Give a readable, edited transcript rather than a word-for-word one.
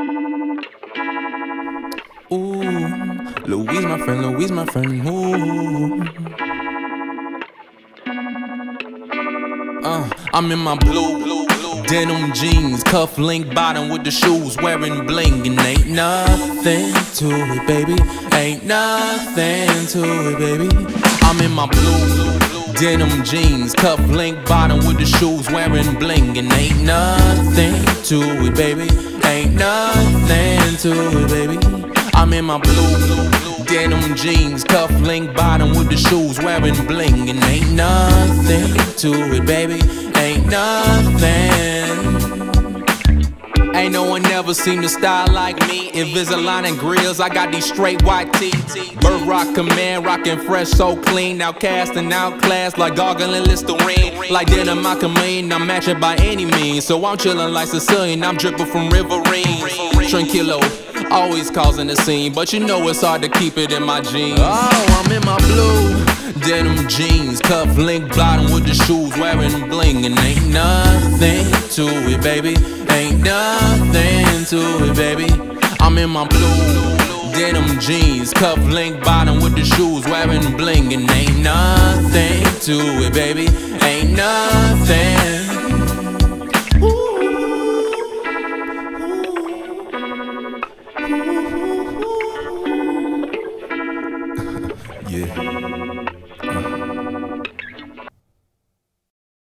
Ooh, Louise, my friend, Louise, my friend, ooh. I'm in my blue denim jeans, cuff link bottom with the shoes, wearing bling, and ain't nothing to it, baby. Ain't nothing to it, baby. I'm in my blue denim jeans, cuff link bottom with the shoes, wearing bling, and ain't nothing to it, baby. Ain't nothing to it, baby. I'm in my blue denim jeans, cuff link bottom with the shoes, wearing bling, and ain't nothing to it, baby. Ain't nothing. Ain't no one ever seen the style like me. Invisalign and grills, I got these straight white teeth. Bird Rock command, rockin' fresh, so clean. Outcast and outclassed like gargling Listerine. Like denim, I can mean, I'm matching by any means. So I'm chillin' like Sicilian, I'm drippin' from Riverine. Tranquilo, always causing a scene, but you know it's hard to keep it in my jeans. Oh, I'm in my blue denim jeans, cuff link bottom with the shoes, wearing bling, and ain't nothing to it, baby. Ain't nothing to it, baby. I'm in my blue denim jeans, cuff link bottom with the shoes, wearing bling, and ain't nothing to it, baby. Ain't nothing.